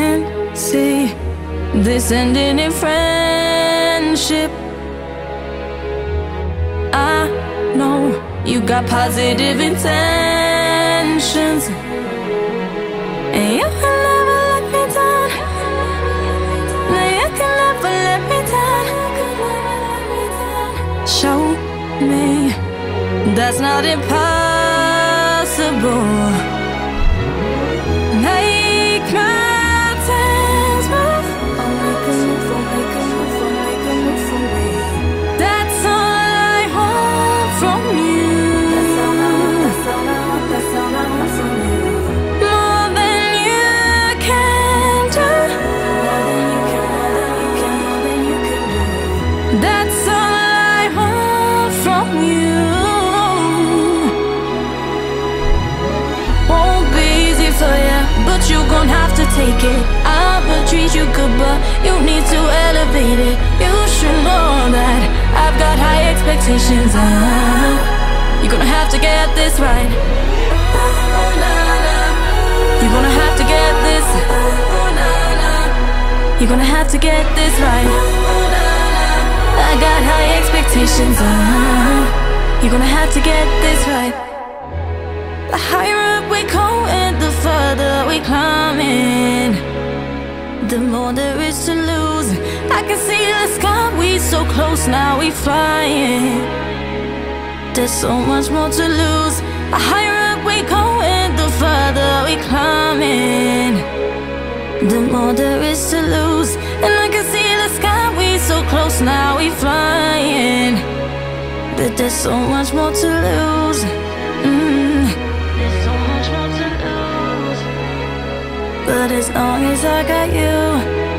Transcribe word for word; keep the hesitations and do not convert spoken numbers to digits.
can't see this ending in friendship. I know you got positive intentions, and you can never let me down. No, you can never let me down. Show me that's not impossible. Make mountains move. I'll make a move, I'll make a move, I'll make a move for me. That's all I want from you. That's all I want, that's all I want, that's all I want from you. More than you can do. More than you can, more than you can, more than you can do. That's all I want from you. Won't be easy for you, but you gon' have to take it. I'ma treat you good, but you need to elevate it. You should know that I've got high expectations. uh, You're gonna have to get this right. You're gonna have to get this. You're gonna have to get this right. I got high expectations. uh, You're gonna have to get this right. The higher up we go and the further we climbing, the more there is to lose. I can see the sky, we so close, now we flying. There's so much more to lose. The higher up we go and the further we climbing, the more there is to lose. And I can see the sky, we so close, now we flying. But there's so much more to lose. mm. There's so much more to lose. But as long as I got you,